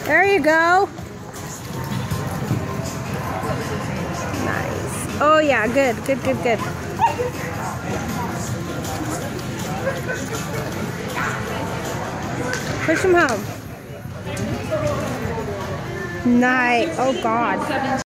There you go. Nice. Oh yeah, good. Push him home. Nice. Oh God.